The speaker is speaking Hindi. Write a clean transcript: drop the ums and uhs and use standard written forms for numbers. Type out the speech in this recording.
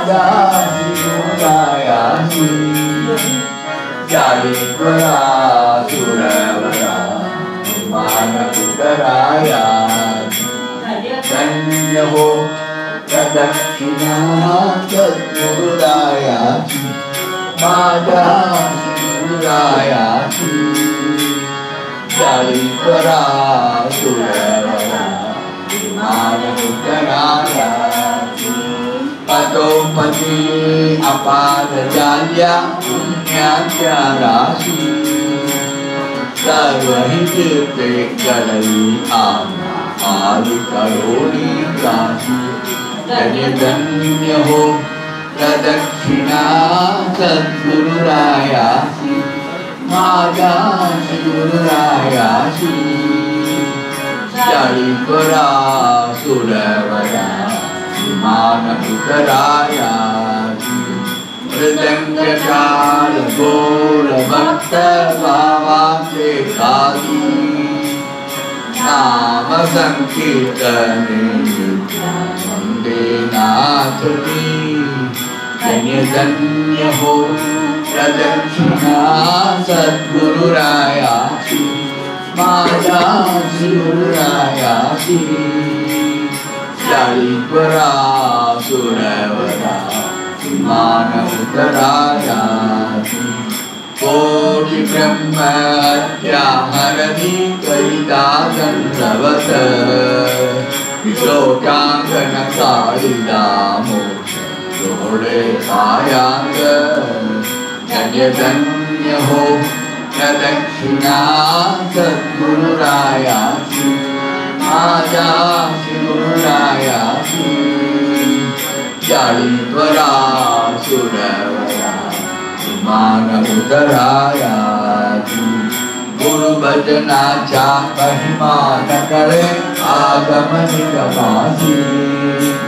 दासी गुरुरायासी जालीपुरा सुरवरा मानवुतरायासी धन्य हो प्रदक्षिणा सद्गुरुरायासी मादासी गुरुरायासी Jalipura सुरवरा मानवुतरायासी Patopati apadajanya punyanya rasi sarvahite jalali ama adikaroni rasi danya danya ho pradakshina sadguru rayasi madasi guru rayasi jalipura suravara Manavutarayaji Mridangakal Gola Bhakta Bhavate Kali Nama Sankirtane Vande Nathati Danya Danya Ho Pradakshina Sadguru Rayasi Madasi Guru Rayasi Jalipura Suravara Manavutarayaji Koti Brahma Atyaharani Karita Dandavata Vishokangana Karita Moksha Yore Sayanga Danya Danya Ho Pradakshina Sadguru Rayasi Madasi Guru Rayasi Jalipura Suravara Manavutarayaji Guru Bhajana Cha Mahima Nakare Agama Nikamasi